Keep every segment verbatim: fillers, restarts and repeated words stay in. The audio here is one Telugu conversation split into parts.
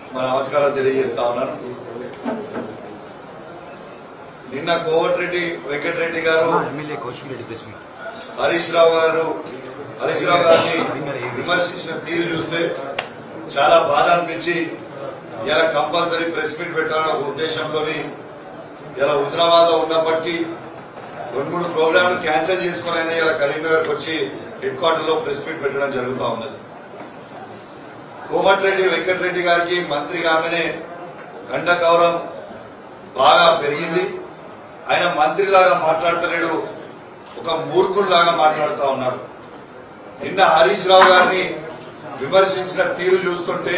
మన నమస్కారాలు తెలియజేస్తా ఉన్నాను. నిన్న కోమటిరెడ్డి వెంకటరెడ్డి గారు హరీష్ రావు గారు హరీష్ రావు గారిని విమర్శించిన తీరు చూస్తే చాలా బాధ అనిపించి ఇలా కంపల్సరీ ప్రెస్ మీట్ పెట్టాలన్న ఒక ఉద్దేశంతో ఇలా హుజరాబాద్ లో ఉన్నప్పటికీ రెండు మూడు ప్రోగ్రాంలు క్యాన్సిల్ చేసుకుని అయినా ఇలా కరీంనగర్కి వచ్చి హెడ్ క్వార్టర్ లో ప్రెస్ మీట్ పెట్టడం జరుగుతూ ఉన్నది. కోమటిరెడ్డి వెంకటరెడ్డి గారికి మంత్రి కాగానే గంట గౌరవం బాగా పెరిగింది. ఆయన మంత్రిలాగా మాట్లాడతలేడు, ఒక మూర్ఖుల్లాగా మాట్లాడుతూ ఉన్నాడు. నిన్న హరీష్ రావు గారిని విమర్శించిన తీరు చూస్తుంటే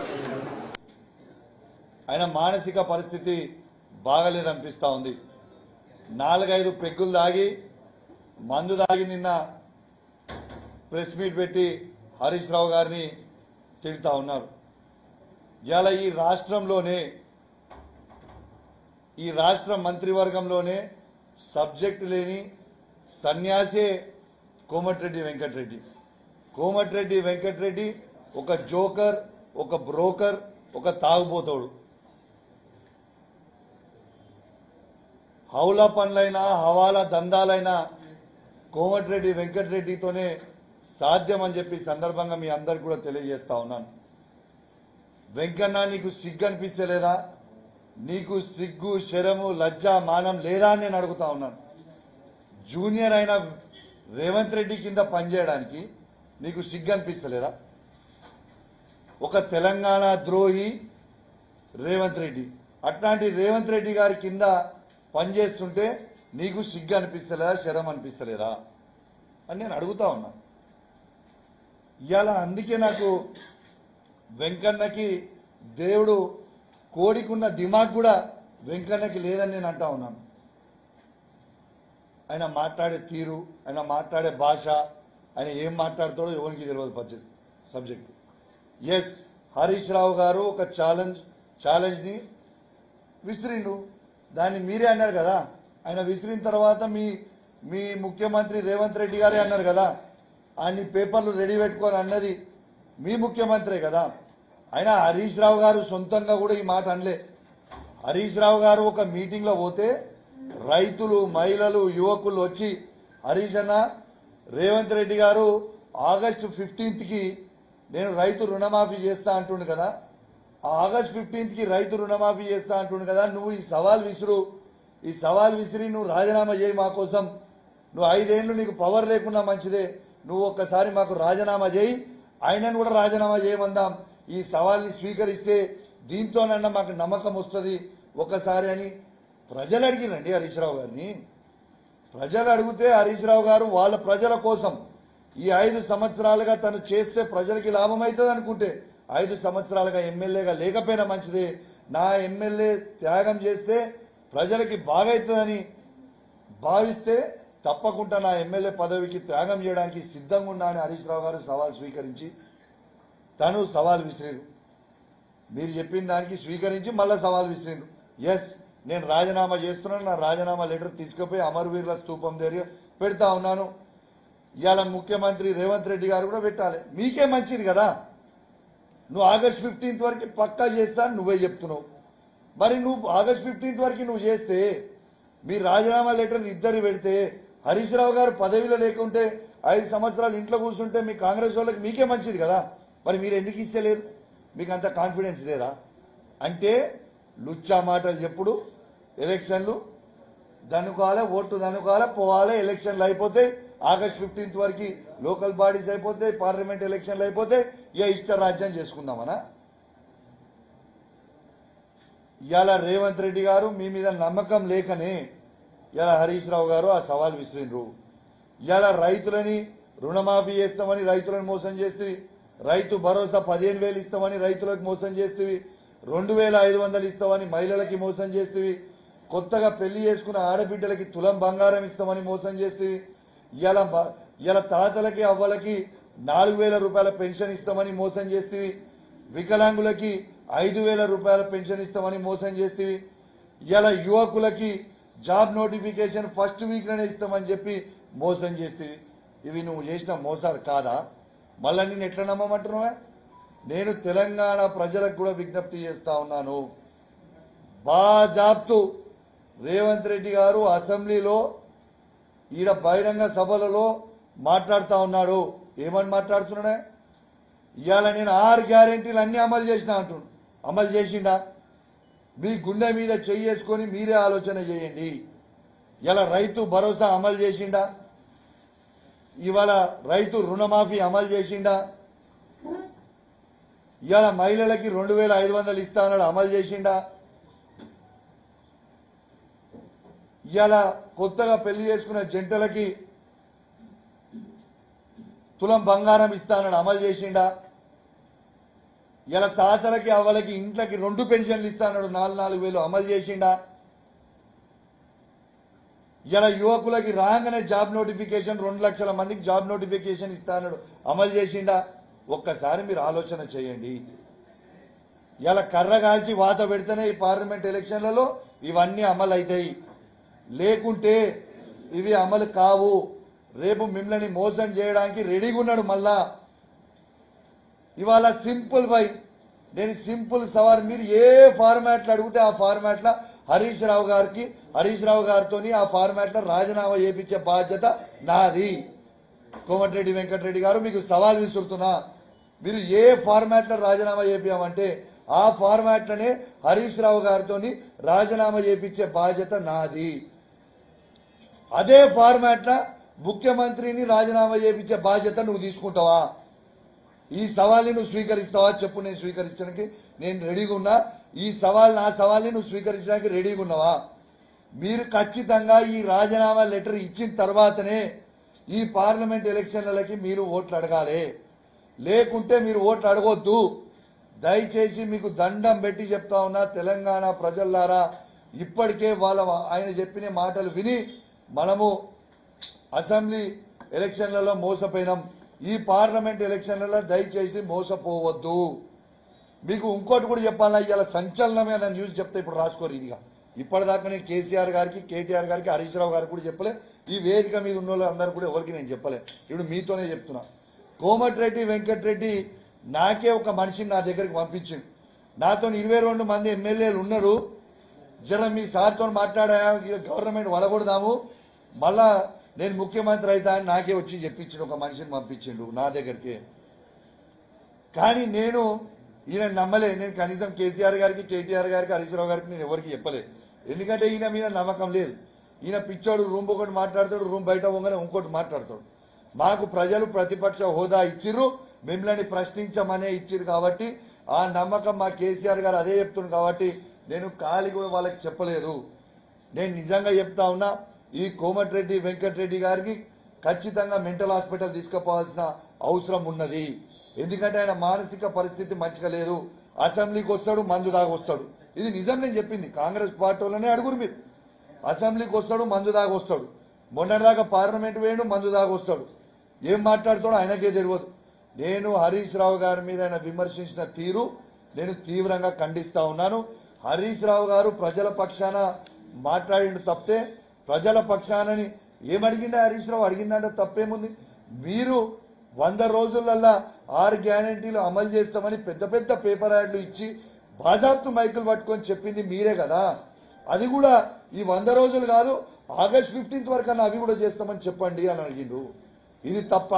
ఆయన మానసిక పరిస్థితి బాగలేదనిపిస్తా ఉంది. నాలుగైదు పెగ్గులు దాగి మందు దాగి నిన్న ప్రెస్ మీట్ పెట్టి హరీష్ రావు గారిని తిడుతా ఉన్నారు. ఇలా ఈ రాష్ట్రంలోనే ఈ రాష్ట్ర మంత్రివర్గంలోనే సబ్జెక్ట్ లేని సన్యాసే కోమటిరెడ్డి వెంకటరెడ్డి. కోమటిరెడ్డి వెంకటరెడ్డి ఒక జోకర్, ఒక బ్రోకర్, ఒక తాగుబోతోడు. హౌలా పనులైనా హవాలా దందాలైనా కోమటిరెడ్డి వెంకటరెడ్డితోనే సాధ్యం అని చెప్పి సందర్భంగా మీ అందరికి కూడా తెలియజేస్తా ఉన్నాను. వెంకన్న, నీకు సిగ్గు అనిపిస్తలేదా? నీకు సిగ్గు, శరము, లజ్జ, మానం లేదా అని నేను అడుగుతా ఉన్నాను. జూనియర్ అయిన రేవంత్ రెడ్డి కింద పనిచేయడానికి నీకు సిగ్గు అనిపిస్తలేదా? ఒక తెలంగాణ ద్రోహి రేవంత్ రెడ్డి, అట్లాంటి రేవంత్ రెడ్డి గారి కింద పనిచేస్తుంటే నీకు సిగ్గు అనిపిస్తలేదా, శరం అనిపిస్తలేదా అని నేను అడుగుతా ఉన్నా. ఇవాళ అందుకే నాకు వెంకన్నకి దేవుడు కోడికున్న దిమాగ్ కూడా వెంకన్నకి లేదని నేను అంటా ఉన్నాను. ఆయన మాట్లాడే తీరు, ఆయన మాట్లాడే భాష, ఆయన ఏం మాట్లాడతాడో ఎవరికి తెలియదు సబ్జెక్టు. ఎస్, హరీష్ రావు గారు ఒక ఛాలెంజ్ ఛాలెంజ్ని విసిరిండు. దాన్ని మీరే అన్నారు కదా. ఆయన విసిరిన తర్వాత మీ మీ ముఖ్యమంత్రి రేవంత్ రెడ్డి గారే అన్నారు కదా, అన్ని పేపర్లు రెడీ పెట్టుకొని అన్నది మీ ముఖ్యమంత్రే కదా. అయినా హరీష్ రావు గారు సొంతంగా కూడా ఈ మాట అనలే. హరీష్ రావు గారు ఒక మీటింగ్లో పోతే రైతులు, మహిళలు, యువకులు వచ్చి హరీష్ అన్న, రేవంత్ రెడ్డి గారు ఆగస్టు ఫిఫ్టీన్త్ కి నేను రైతు రుణమాఫీ చేస్తా అంటుండు కదా, ఆగస్ట్ ఫిఫ్టీన్త్ కి రైతు రుణమాఫీ చేస్తా అంటుండు కదా, నువ్వు ఈ సవాల్ విసురు, ఈ సవాల్ విసిరి నువ్వు రాజీనామా చేయి మా కోసం. నువ్వు ఐదేళ్లు నీకు పవర్ లేకున్నా మంచిదే, నువ్వు ఒక్కసారి మాకు రాజీనామా చేయి, ఆయనను కూడా రాజీనామా చేయమందాం. ఈ సవాల్ని స్వీకరిస్తే దీంతోనన్నా మాకు నమ్మకం వస్తుంది ఒక్కసారి అని ప్రజలు అడిగిరండి హరీష్ రావు గారిని. ప్రజలు అడిగితే హరీష్ రావు గారు వాళ్ళ ప్రజల కోసం ఈ ఐదు సంవత్సరాలుగా తను చేస్తే ప్రజలకి లాభం అవుతుంది అనుకుంటే, ఐదు సంవత్సరాలుగా ఎమ్మెల్యేగా లేకపోయినా మంచిదే, నా ఎమ్మెల్యే త్యాగం చేస్తే ప్రజలకి బాగవుతుందని భావిస్తే తప్పకుండా నా ఎమ్మెల్యే పదవికి త్యాగం చేయడానికి సిద్ధంగా ఉన్నా అని హరీష్ రావు గారు సవాల్ స్వీకరించి తను సవాల్ విసిరారు. మీరు చెప్పిన దానికి స్వీకరించి మళ్ళా సవాల్ విసిరారు. ఎస్, నేను రాజీనామా చేస్తున్నాను, నా రాజీనామా లెటర్ తీసుకుపోయి అమరవీరుల స్తూపం దగ్గర పెడతా ఉన్నాను. ఇవాళ ముఖ్యమంత్రి రేవంత్ రెడ్డి గారు కూడా పెట్టాలి. మీకే మంచిది కదా. నువ్వు ఆగస్ట్ ఫిఫ్టీన్త్ వరకు పక్కా చేస్తా అని నువ్వే చెప్తున్నావు. మరి నువ్వు ఆగస్ట్ ఫిఫ్టీన్త్ వరకు నువ్వు చేస్తే, మీ రాజీనామా లెటర్ ఇద్దరు పెడితే, హరీష్ రావు గారు పదవిలో లేకుంటే ఐదు సంవత్సరాలు ఇంట్లో కూర్చుంటే మీ కాంగ్రెస్ వాళ్ళకి మీకే మంచిది కదా. మరి మీరు ఎందుకు ఇస్తలేరు? మీకు అంత కాన్ఫిడెన్స్ లేదా? అంటే లుచ్చా మాటలు చెప్పుడు. ఎలక్షన్లు దనుకోవాలి, ఓటు దనుకోవాలి, పోవాలి, ఎలక్షన్లు అయిపోతే ఆగస్ట్ ఫిఫ్టీన్త్ వరకు లోకల్ బాడీస్ అయిపోతే, పార్లమెంట్ ఎలక్షన్లు అయిపోతే ఇక ఇష్ట రాజ్యం చేసుకుందామనా? ఇవాళ రేవంత్ రెడ్డి గారు మీ మీద నమ్మకం లేకనే ఇవాళ హరీష్ రావు గారు ఆ సవాల్ విసిరిండ్రు. ఇవాళ రైతులని రుణమాఫీ చేస్తామని రైతులను మోసం చేస్తే, రైతు భరోసా పదిహేను వేలు ఇస్తామని రైతులకు మోసం చేస్తేవి, రెండు వేల ఐదు వందలు ఇస్తామని మహిళలకి మోసం చేస్తేవి, కొత్తగా పెళ్లి చేసుకున్న ఆడబిడ్డలకి తులం బంగారం ఇస్తామని మోసం చేస్తేవి, ఇవాళ ఇవాళ తాతలకి అవ్వలకి నాలుగు వేల రూపాయల పెన్షన్ ఇస్తామని మోసం చేస్తేవి, వికలాంగులకి ఐదు వేల రూపాయల పెన్షన్ ఇస్తామని మోసం చేస్తేవి, ఇవాళ యువకులకి జాబ్ నోటిఫికేషన్ ఫస్ట్ వీక్ లోనే ఇస్తామని చెప్పి మోసం చేస్తేవి. ఇవి నువ్వు చేసిన మోసాలు కాదా? మళ్ళా నేను ఎట్లా నమ్మమంటున్నావా? నేను తెలంగాణ ప్రజలకు కూడా విజ్ఞప్తి చేస్తా ఉన్నాను. బాజాబ్తు రేవంత్ రెడ్డి గారు అసెంబ్లీలో ఈడ బహిరంగ సభలలో మాట్లాడుతూ ఉన్నాడు. ఏమని మాట్లాడుతున్నాడే? ఇవాళ నేను ఆరు గ్యారెంటీలు అన్ని అమలు చేసినా అంటున్నాడు. అమలు చేసిండా? మీ గుండె మీద చెయ్యేసుకొని మీరే ఆలోచన చేయండి. ఇలా రైతు భరోసా అమలు చేసిండా? ఇవాళ రైతు రుణమాఫీ అమలు చేసిండా? ఇవాళ మహిళలకి రెండు వేల ఐదు వందలు ఇస్తానని అమలు చేసిండా? ఇవాళ కొత్తగా పెళ్లి చేసుకున్న జంటలకి తులం బంగారం ఇస్తానని అమలు చేసిండా? ఇలా తాతలకి అవ్వలకి ఇంట్లకి రెండు పెన్షన్లు ఇస్తానడు నాలుగు నాలుగు వేలు అమలు చేసిండా? ఇలా యువకులకి రాగానే జాబ్ నోటిఫికేషన్ రెండు లక్షల మందికి జాబ్ నోటిఫికేషన్ ఇస్తానడు అమలు చేసిండా? ఒక్కసారి మీరు ఆలోచన చేయండి. ఇలా కర్ర కాల్చి వాత పెడితేనే ఈ పార్లమెంట్ ఎలక్షన్లలో ఇవన్నీ అమలు అవుతాయి. లేకుంటే ఇవి అమలు కావు. రేపు మిమ్మల్ని మోసం చేయడానికి రెడీగా ఉన్నాడు. మళ్ళా ఇవాళ సింపుల్ బై నేను సింపుల్ సవాల్, మీరు ఏ ఫార్మాట్లు అడిగితే ఆ ఫార్మాట్ల హరీష్ రావు గారికి హరీష్ రావు గారితో ఆ ఫార్మాట్ల రాజీనామా చేయించే బాధ్యత నాది. కోమటిరెడ్డి వెంకటరెడ్డి గారు మీకు సవాల్ విసురుతున్నా, మీరు ఏ ఫార్మాట్లో రాజీనామా చేపించామంటే ఆ ఫార్మాట్లనే హరీష్ రావు గారితో రాజీనామా చేయించే బాధ్యత నాది. అదే ఫార్మాట్ల ముఖ్యమంత్రిని రాజీనామా చేయించే బాధ్యత నువ్వు తీసుకుంటావా? ఈ సవాల్ని నువ్వు స్వీకరిస్తావా చెప్పు. నేను స్వీకరించడానికి నేను రెడీగా ఉన్నా. ఈ సవాల్ నా సవాల్ని నువ్వు స్వీకరించడానికి రెడీగా ఉన్నావా? మీరు ఖచ్చితంగా ఈ రాజీనామా లెటర్ ఇచ్చిన తర్వాతనే ఈ పార్లమెంట్ ఎలక్షన్లకి మీరు ఓట్లు అడగాలి. లేకుంటే మీరు ఓట్లు అడగొద్దు. దయచేసి మీకు దండం పెట్టి చెప్తా ఉన్నా, తెలంగాణ ప్రజల్లారా, ఇప్పటికే వాళ్ళ ఆయన చెప్పిన మాటలు విని మనము అసెంబ్లీ ఎలక్షన్లలో మోసపోయినాం. ఈ పార్లమెంట్ ఎలక్షన్లలో దయచేసి మోసపోవద్దు. మీకు ఇంకోటి కూడా చెప్పాలా, ఇవాళ సంచలనమైన న్యూస్ చెప్తే ఇప్పుడు రాసుకోరు. ఇదిగా ఇప్పటిదాకా నేను కేసీఆర్ గారికి, కేటీఆర్ గారికి, హరీష్ రావు గారికి కూడా చెప్పలే. ఈ వేదిక మీద ఉన్న వాళ్ళు అందరూ కూడా ఎవరికి నేను చెప్పలే. ఇప్పుడు మీతోనే చెప్తున్నా. కోమటిరెడ్డి వెంకటరెడ్డి నాకే ఒక మనిషిని నా దగ్గరికి పంపించింది. నాతో ఇరవై రెండు మంది ఎమ్మెల్యేలు ఉన్నారు. జర మీ సార్తో మాట్లాడా, గవర్నమెంట్ వలగొడదాము, మళ్ళా నేను ముఖ్యమంత్రి అవుతా అని నాకే వచ్చి చెప్పించిండు. ఒక మనిషిని పంపించిండు నా దగ్గరికి. కానీ నేను ఈయన నమ్మలే. నేను కనీసం కేసీఆర్ గారికి, కేటీఆర్ గారికి, హరీష్ రావు గారికి నేను ఎవరికి చెప్పలే. ఎందుకంటే ఈయన మీద నమ్మకం లేదు. ఈయన పిచ్చోడు, రూమ్ ఒకటి మాట్లాడతాడు, రూమ్ బయట పోగానే ఇంకోటి మాట్లాడతాడు. మాకు ప్రజలు ప్రతిపక్ష హోదా ఇచ్చిర్రు, మిమ్మల్ని ప్రశ్నించమనే ఇచ్చిర్రు. కాబట్టి ఆ నమ్మకం మా కేసీఆర్ గారు అదే చెప్తున్నారు. కాబట్టి నేను ఖాళీ కూడా వాళ్ళకి చెప్పలేదు. నేను నిజంగా చెప్తా ఉన్నా, ఈ కోమటిరెడ్డి వెంకటరెడ్డి గారికి ఖచ్చితంగా మెంటల్ హాస్పిటల్ తీసుకుపోవాల్సిన అవసరం ఉన్నది. ఎందుకంటే ఆయన మానసిక పరిస్థితి మంచిగా లేదు. అసెంబ్లీకి వస్తాడు, మందు దాకా వస్తాడు. ఇది నిజం నేను చెప్పింది. కాంగ్రెస్ పార్టీ వాళ్ళనే అడుగురు మీరు. అసెంబ్లీకి వస్తాడు, మందు దాకా వస్తాడు. మొన్నటిదాకా పార్లమెంట్ వేయడు, మందు దాకా వస్తాడు. ఏం మాట్లాడుతాడో ఆయనకే తెలియదు. నేను హరీష్ రావు గారి మీద ఆయన విమర్శించిన తీరు నేను తీవ్రంగా ఖండిస్తా ఉన్నాను. హరీష్ రావు గారు ప్రజల పక్షాన మాట్లాడిండు తప్పితే, ప్రజల పక్షానని ఏమడిగిండే హరీష్ రావు? అడిగిందంటే తప్పేముంది? మీరు వంద రోజులల్లా ఆరు గ్యారంటీలు అమలు చేస్తామని పెద్ద పెద్ద పేపర్ యాడ్లు ఇచ్చి బాజాప్తు మైకులు పట్టుకొని చెప్పింది మీరే కదా. అది కూడా ఈ వంద రోజులు కాదు, ఆగస్ట్ ఫిఫ్టీన్త్ వరకు అన్న అవి కూడా చేస్తామని చెప్పండి అని అడిగిండు. ఇది తప్ప?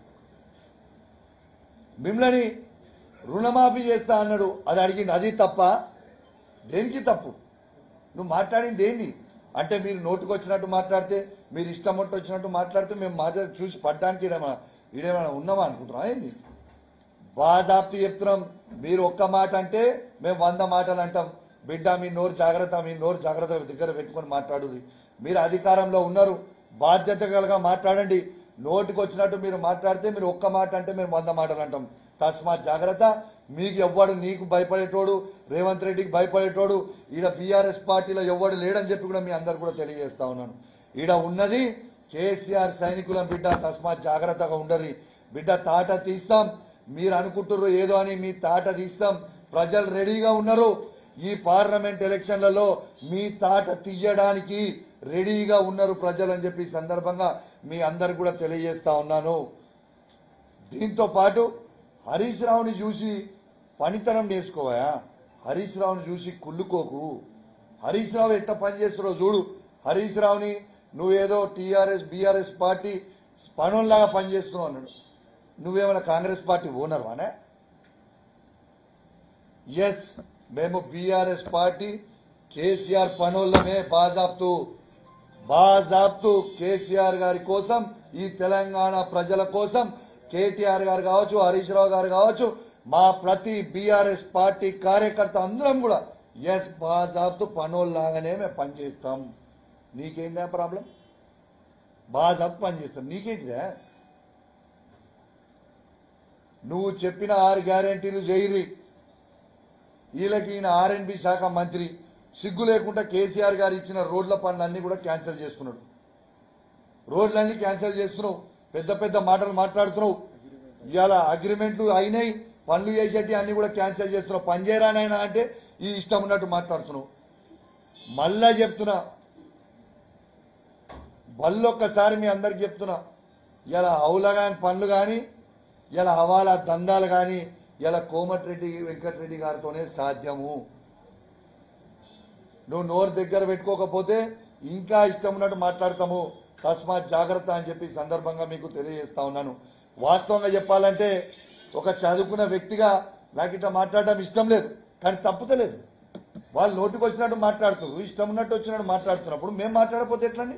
మిమ్మల్ని రుణమాఫీ చేస్తా అన్నాడు, అది అడిగిండు, అది తప్ప? దేనికి తప్పు? నువ్వు మాట్లాడింది ఏంది అంటే, మీరు నోటుకు వచ్చినట్టు మాట్లాడితే, మీరు ఇష్టం ఉంటే వచ్చినట్టు మాట్లాడితే మేము మాట్లాడి చూసి పడ్డానికి ఇడేమా ఇడేమైనా ఉన్నామా అనుకుంటున్నాం ఏంది? బాజాప్తు చెప్తున్నాం. మీరు ఒక్క మాట అంటే మేము వంద మాటలు అంటాం. బిడ్డ మీ నోరు జాగ్రత్త, మీ నోరు జాగ్రత్త దగ్గర పెట్టుకొని మాట్లాడు. మీరు అధికారంలో ఉన్నారు, బాధ్యత కలగా మాట్లాడండి. నోటికి వచ్చినట్టు మీరు మాట్లాడితే, మీరు ఒక్క మాట అంటే మేము వంద మాటలు అంటాం. తస్మాత్ జాగ్రత్త. మీకు ఎవ్వడు, నీకు భయపడేటోడు, రేవంత్ రెడ్డికి భయపడేటోడు ఈడ బీఆర్ఎస్ పార్టీలో ఎవ్వడు లేడని చెప్పి కూడా మీ అందరు కూడా తెలియజేస్తా ఉన్నాను. ఈడ ఉన్నది కేసీఆర్ సైనికులం బిడ్డ. తస్మాత్ జాగ్రత్తగా ఉండరు బిడ్డ. తాట తీస్తాం. మీరు అనుకుంటున్నారు ఏదో అని, మీ తాట తీస్తాం. ప్రజలు రెడీగా ఉన్నారు. ఈ పార్లమెంట్ ఎలక్షన్లలో మీ తాట తీయడానికి రెడీగా ఉన్నారు ప్రజలు అని చెప్పి సందర్భంగా మీ అందరు కూడా తెలియజేస్తా ఉన్నాను. దీంతో పాటు హరీష్ రావుని చూసి పనితనం నేర్చుకోవా. హరీష్ రావుని చూసి కుళ్ళుకోకు. హరీష్ రావు ఎట్ట పని చేస్తున్నావు చూడు. హరీష్ రావుని నువ్వేదో టీఆర్ఎస్ బీఆర్ఎస్ పార్టీ పనుల్లాగా పనిచేస్తున్నావు అన్నాడు. నువ్వేమైనా కాంగ్రెస్ పార్టీ ఓనర్వానే? ఎస్, మేము బీఆర్ఎస్ పార్టీ కేసీఆర్ పనులమే బాజాబ్తు బాజాబ్తు కేసీఆర్ గారి కోసం, ఈ తెలంగాణ ప్రజల కోసం కేటీఆర్ గారు కావచ్చు, హరీష్ రావు గారు కావచ్చు, మా ప్రతి బీఆర్ఎస్ పార్టీ కార్యకర్త అందరం కూడా ఎస్ బాజాబ్తు పనుల్లాగానే మేము పనిచేస్తాం. నీకేందా ప్రాబ్లం? బాజాబ్తు పనిచేస్తాం, నీకేంటిదా? నువ్వు చెప్పిన ఆరు గ్యారెంటీలు చేయరి. వీళ్ళకి ఈయన ఆర్ఎండ్బి శాఖ మంత్రి సిగ్గు లేకుండా కేసీఆర్ గారు ఇచ్చిన రోడ్ల పనులన్నీ కూడా క్యాన్సిల్ చేస్తున్నాడు. రోడ్లన్నీ క్యాన్సిల్ చేస్తున్నావు, పెద్ద పెద్ద మాటలు మాట్లాడుతున్నావు. ఇవాళ అగ్రిమెంట్లు అయినాయి, పనులు చేసేటి అన్ని కూడా క్యాన్సిల్ చేస్తున్నావు. పని చేయరానైనా అంటే ఈ ఇష్టం ఉన్నట్టు మాట్లాడుతున్నావు. మళ్ళా చెప్తున్నా, బల్లొక్కసారి మీ అందరికి చెప్తున్నా, ఇలా హౌలగాని పనులు కానీ, ఇలా హవాలా దందాలు కానీ ఇలా కోమటిరెడ్డి వెంకటరెడ్డి గారితోనే సాధ్యము. నువ్వు నోరు దగ్గర పెట్టుకోకపోతే ఇంకా ఇష్టం ఉన్నట్టు మాట్లాడతాము. తస్మాత్ జాగ్రత్త అని చెప్పి సందర్భంగా మీకు తెలియజేస్తా ఉన్నాను. వాస్తవంగా చెప్పాలంటే ఒక చదువుకున్న వ్యక్తిగా నాకు ఇట్లా మాట్లాడడం ఇష్టం లేదు, కానీ తప్పుతలేదు. వాళ్ళు నోటికి వచ్చినట్టు మాట్లాడుతున్నారు, ఇష్టం ఉన్నట్టు వచ్చినట్టు మాట్లాడుతున్నప్పుడు మేము మాట్లాడకపోతే ఎట్లండి?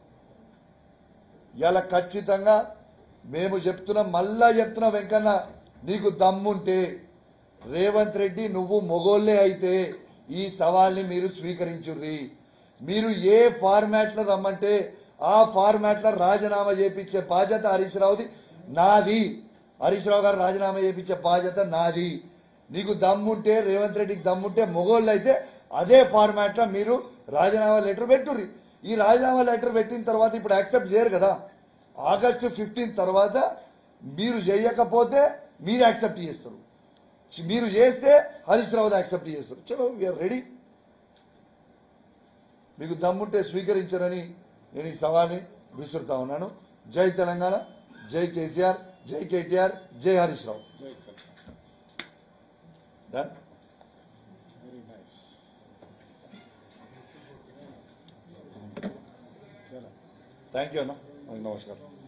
ఇలా ఖచ్చితంగా మేము చెప్తున్నాం, మళ్ళా చెప్తున్నా వెంకన్న, నీకు దమ్ముంటే రేవంత్ రెడ్డి నువ్వు మొగోళ్లే అయితే ఈ సవాల్ని మీరు స్వీకరించుర్రి. మీరు ఏ ఫార్మాట్ లో రమ్మంటే ఆ ఫార్మాట్ లో రాజీనామా చేపించే బాధ్యత హరీష్ రావుది, నాది. హరీష్ రావు గారు రాజీనామా చేపించే బాధ్యత నాది. నీకు దమ్ముంటే, రేవంత్ రెడ్డికి దమ్ముంటే, మొగోళ్ళు అయితే అదే ఫార్మాట్ లో మీరు రాజీనామా లెటర్ పెట్టుర్రి. ఈ రాజీనామా లెటర్ పెట్టిన తర్వాత ఇప్పుడు యాక్సెప్ట్ చేయరు కదా. ఆగస్టు ఫిఫ్టీన్ తర్వాత మీరు చేయకపోతే మీరు యాక్సెప్ట్ చేస్తారు, మీరు చేస్తే హరీష్ రావు యాక్సెప్ట్ చేస్తారు. చలో, వీఆర్ రెడీ. మీకు దమ్ముంటే స్వీకరించరని నేను ఈ సవాల్ని విసురుతా ఉన్నాను. జై తెలంగాణ, జై కేసీఆర్, జై కేటీఆర్, జై Harish Rao. Done. Thank you అన్న, నమస్కారం.